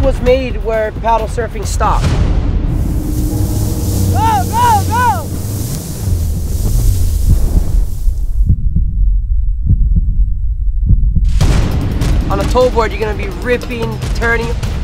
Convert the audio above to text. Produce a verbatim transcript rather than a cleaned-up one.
was made where paddle surfing stopped. Go, go, go! On a tow board, you're gonna be ripping, turning.